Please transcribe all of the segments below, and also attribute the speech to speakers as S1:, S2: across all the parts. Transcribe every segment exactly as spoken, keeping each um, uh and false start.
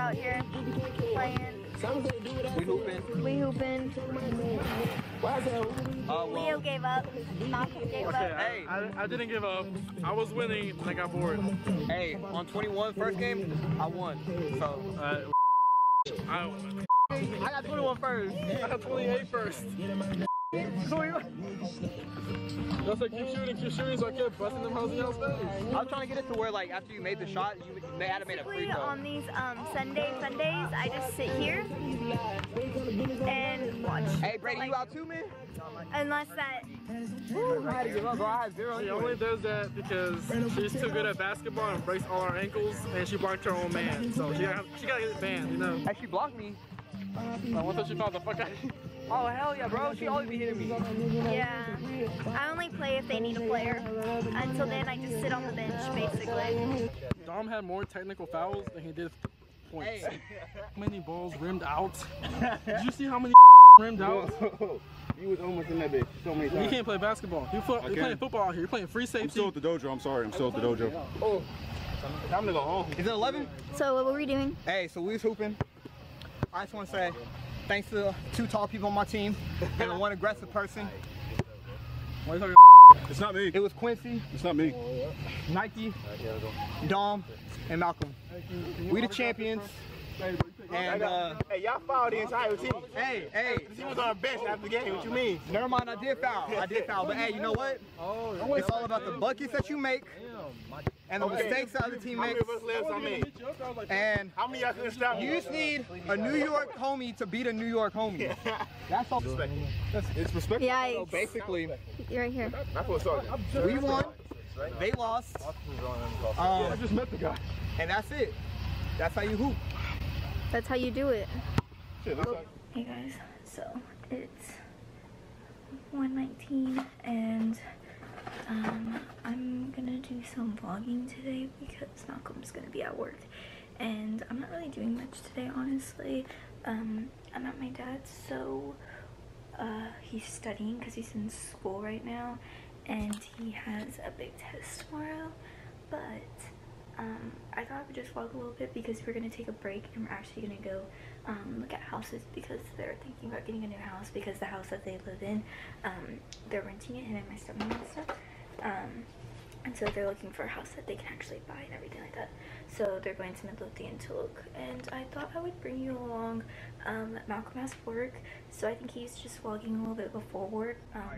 S1: out here playing.
S2: We hooping.
S1: We hooping.
S2: Uh, well,
S1: Leo gave up. Malcolm gave
S3: Okay,
S1: up.
S3: I, I, I didn't give up. I was winning and I got bored.
S2: hey, on twenty-one first game, I won. So
S3: Uh, I,
S2: I got twenty-one first.
S3: I got twenty-eight first. That's like keep shooting, keep shooting, so I kept busting them hoes in y'all's face.
S2: I was trying to get it to where like after you made the shot, you they had to make a free
S1: Basically,
S2: throw.
S1: on these um, Sunday Sundays, I just sit here and watch.
S2: Hey Brady, you out too, man?
S1: Unless that.
S2: I had to give up, bro. I had zero.
S3: She only does that because she's too good at basketball and breaks all her ankles, and she blocked her own man. So she got she gotta get banned, you know.
S2: Hey, she blocked me.
S3: I want that she found the fuck out.
S2: Oh hell yeah, bro. She always be hitting me.
S1: Yeah. I only play if they need a player. Until then, I just sit on the bench, basically.
S3: Dom had more technical fouls than he did points.
S2: Hey.
S3: How many balls rimmed out? Did you see how many rimmed out?
S4: You was almost in that bitch so many times.
S3: You can't play basketball. You're, you're playing
S4: can.
S3: football out here. You're playing free safety.
S4: I'm still at the dojo. I'm sorry. I'm still at the dojo.
S2: Oh,
S4: Time to go home.
S2: is it eleven?
S1: So, what were we doing?
S2: Hey, so we was hooping. I just want to say thanks to two tall people on my team and one aggressive person.
S3: Why are you talking?
S4: It's not me.
S2: It was Quincy,
S4: It's not me.
S2: Nike, Dom, and Malcolm. We the champions. And uh,
S5: Hey, y'all fouled the entire team.
S2: hey, hey,
S5: He was on the bench after the game. What you mean?
S2: never mind, I did foul. I did foul. But hey, you know what? It's all about the buckets that you make and the mistakes the other team
S5: How many
S2: makes.
S5: of us lives on me?
S2: And
S5: How many of y'all couldn't stop
S2: you
S5: me?
S2: just need a New York homie to beat a New York homie. That's all.
S4: It's respectful.
S1: Yeah,
S2: So basically,
S1: you're right here.
S5: That's what's up.
S2: we won, they lost,
S4: I
S2: um,
S4: just met the guy.
S2: and that's it. That's how you hoop.
S1: That's how you do it.
S4: Shit, looks like
S1: Hey guys, so it's one nineteen and um, I'm gonna do some vlogging today because Malcolm's gonna be at work and I'm not really doing much today, honestly. Um, I'm at my dad's, so uh, he's studying because he's in school right now and he has a big test tomorrow, but Um, I thought I would just vlog a little bit because we're going to take a break and we're actually going to go um, look at houses because they're thinking about getting a new house because the house that they live in, um, they're renting it, him and my stepmom and stuff. Um, and so they're looking for a house that they can actually buy and everything like that. So they're going to Midlothian to look. And I thought I would bring you along. Um, Malcolm has work, so I think he's just vlogging a little bit before work. Um,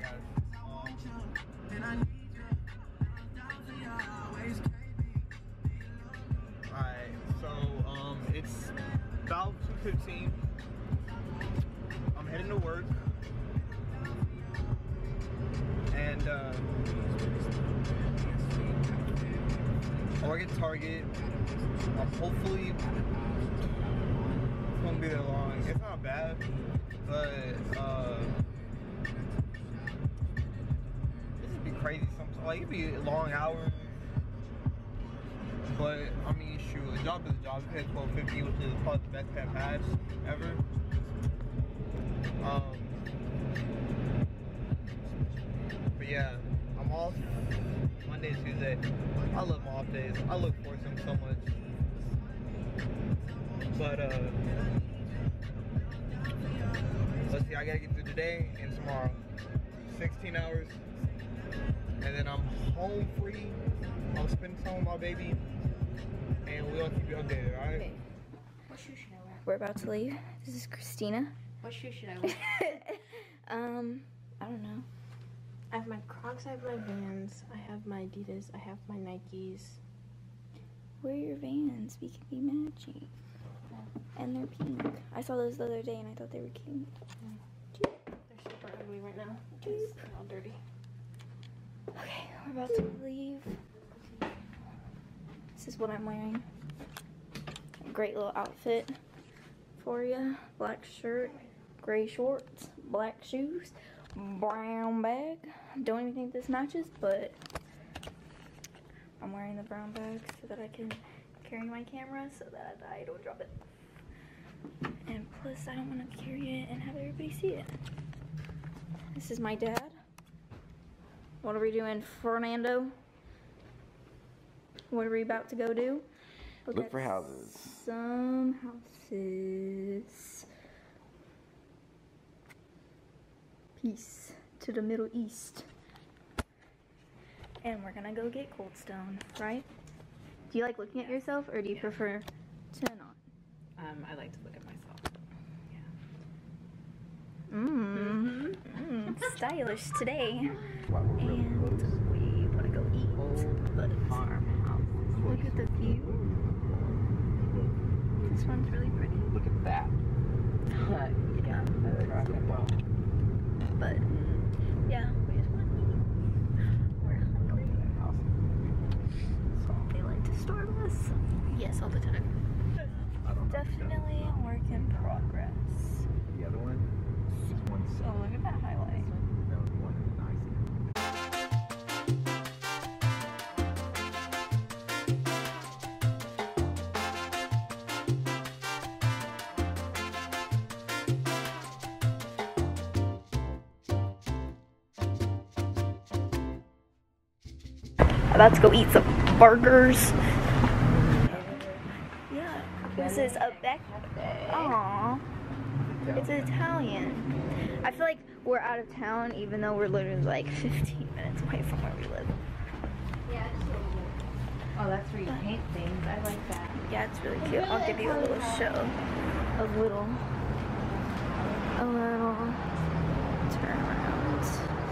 S2: Alright, so um, it's about two fifteen. I'm heading to work. And uh, I work at Target. I'm hopefully it's gonna be there long. It's not bad, but uh, this would be crazy sometimes. Like it'd be long hours. But I mean, shoot, a job is a job. We pay twelve fifty, which is probably the best pay I've had ever. Um, but yeah, I'm off Monday, Tuesday. I love my off days. I look forward to them so much. But uh, let's see. I gotta get through today and tomorrow. sixteen hours, and then I'm home free. I'll spend time with my baby. And we'll keep you updated, alright?
S1: Okay. What shoe should I wear? We're about to leave. This is Christina.
S6: What shoe should I wear?
S1: um, I don't know.
S6: I have my Crocs, I have my Vans, I have my Adidas, I have my Nikes.
S1: Where are your Vans? We can be matching. And they're pink. I saw those the other day and I thought they were cute.
S6: They're super ugly right now. Just all dirty.
S1: Okay, we're about to leave. This is what I'm wearing. A great little outfit for you. Black shirt, gray shorts, black shoes, brown bag. Don't even think this matches, but I'm wearing the brown bag so that I can carry my camera so that I don't drop it. And plus, I don't want to carry it and have everybody see it. This is my dad. What are we doing, Fernando? What are we about to go do? Look,
S2: Look
S1: at
S2: for houses.
S1: Some houses. Peace to the Middle East. And we're gonna go get Cold Stone, right? Do you like looking at yourself, or do you prefer to not?
S7: Um, I like to look at myself.
S1: Mmm. Mm, stylish today. And we wanna go eat. But farmhouse. Look at the view. This one's really pretty.
S2: Look at that.
S7: Uh, yeah, that's well.
S1: But yeah, we just want to eat. We're hungry. So they like to starve us.
S7: Yes, all the time.
S1: Definitely a work in progress.
S2: The other one, this one's
S1: Oh, look at that highlight.
S2: that was one nice.
S1: About to go eat some burgers. Yeah, this is a back. Aww, it's Italian. I feel like we're out of town, even though we're literally like fifteen minutes away from where we live.
S7: Oh, that's where you paint things. I like that.
S1: Yeah, it's really cute. I'll give you a little show. A little. A little turn around.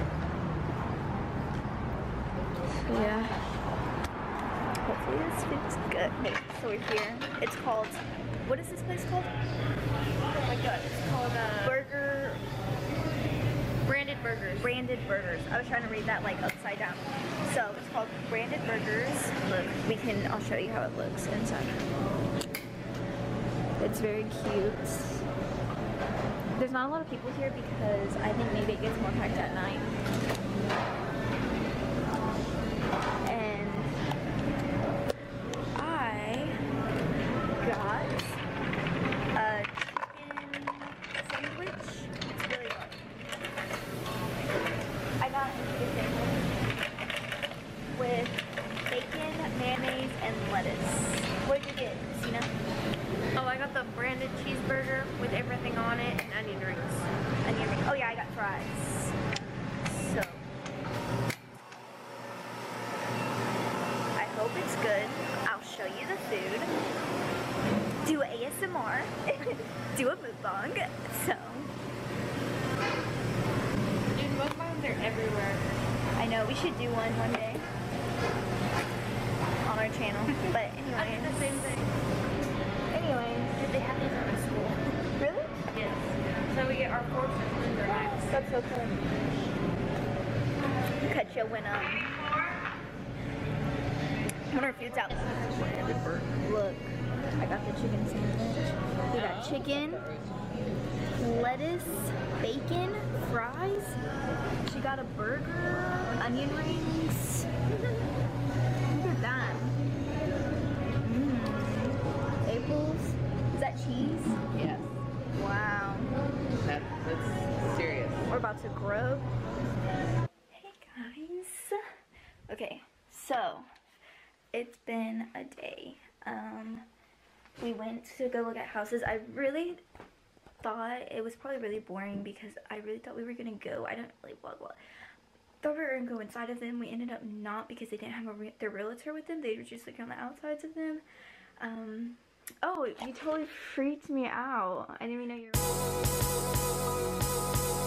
S1: So yeah. Hopefully this food's good. Okay, so we're here. It's called, what is this place called? Oh my god, it's called uh, Burger.
S7: Branded burgers.
S1: Branded Burgers. I was trying to read that like upside down. So it's called Branded Burgers. Look, we can, I'll show you how it looks inside. It's very cute. There's not a lot of people here because I think maybe it gets more packed at night. And I got a chicken sandwich. It's really good. I got a chicken sandwich with bacon, mayonnaise, and lettuce. What did you get, Christina?
S7: Oh, I got the branded cheeseburger with everything on it and onion rings.
S1: Onion ring. Oh yeah, I got fries. So I hope it's good. I'll show you the food. Do A S M R. Do a mukbang. So
S7: Dude, mukbangs are everywhere.
S1: I know we should do one one day on our channel. But
S7: I did
S1: anyway.
S7: the same thing.
S1: Anyway.
S7: Did they have these at my school?
S1: Really?
S7: Yes. So we get our forks and spoons or knives.
S1: That's so cool. Cut you when um when our food's out. Look, I got the chicken sandwich. We got chicken, lettuce, bacon, fries. She got a burger, onion rings. Look at that. Mmm. Apples. Is that cheese?
S7: Yes.
S1: Wow.
S7: That, that's serious.
S1: We're about to grub. Hey guys. Okay, so it's been a day. Um, we went to go look at houses. I really thought it was probably really boring because I really thought we were gonna go. I don't really blah blah. Thought we were gonna go inside of them. We ended up not because they didn't have a re their realtor with them. They were just looking on the outsides of them. Um, oh, you totally freaked me out. I didn't even know you were.